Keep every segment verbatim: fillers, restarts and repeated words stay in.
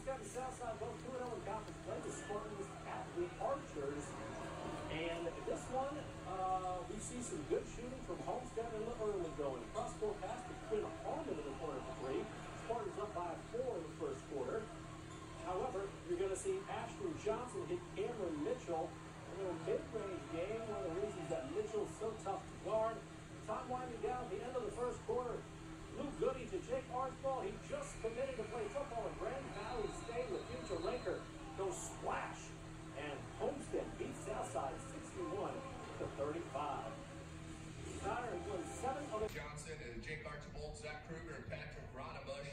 Homestead and Southside both two and oh in conference play. The Spartans at the Archers. And this one, uh, we see some good shooting from Homestead in the early going. Cross-court pass to Quinn Harmon in the corner for three. Spartans up by four in the first quarter. However, you're going to see Ashton Johnson hit Cameron Mitchell. A little mid-range game. One of the reasons that Mitchell's so tough to guard. Time winding down at the end of the first quarter. Luke Goody to Jake Archibald. He just committed to play football at Grand Valley State with future Laker. Goes splash. And Homestead beats Southside sixty-one to thirty-five. Snyder has won seven of the Johnson and Jake Archibald, Zach Kruger, and Patrick Ronabush.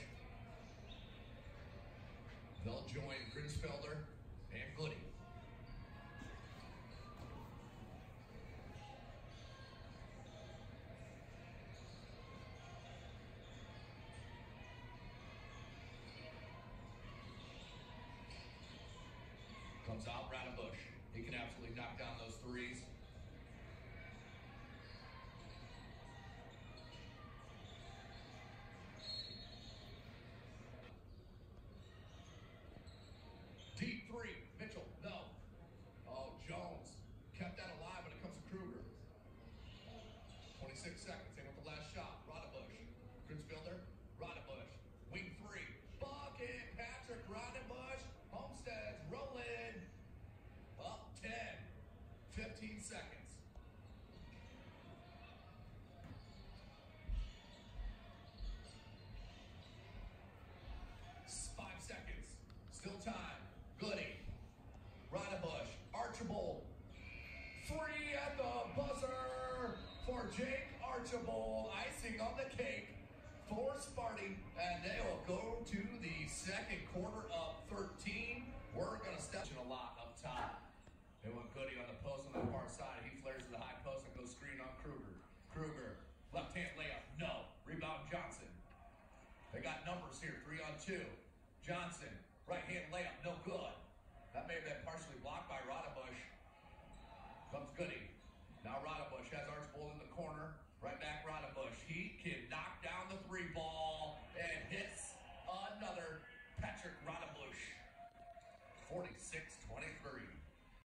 They'll join Grinsfelder and Goody. Comes out Ronabush. He can absolutely knock down those threes. Deep three, Mitchell, no. Oh, Jones kept that alive when it comes to Kruger. twenty-six seconds, in with the last shot. Ronabush, Grinsfelder, Ronabush, wing three, bucket, Patrick Ronabush, Homestead's rolling. Up ten, fifteen seconds. Five seconds, still time. Goody, Ronabush, Archibald, free at the buzzer for Jake Archibald. Icing on the cake for Sparty, and they will go to the second quarter of thirteen. We're going to step in a lot up top. They want Goody on the post on the far side. He flares to the high post and goes screen on Kruger. Kruger, left-hand layup, no. Rebound Johnson. They got numbers here, three on two. Johnson, right-hand layup, no good. That may have been partially blocked by Ronabush. Comes Goody. Now Ronabush has Archibald.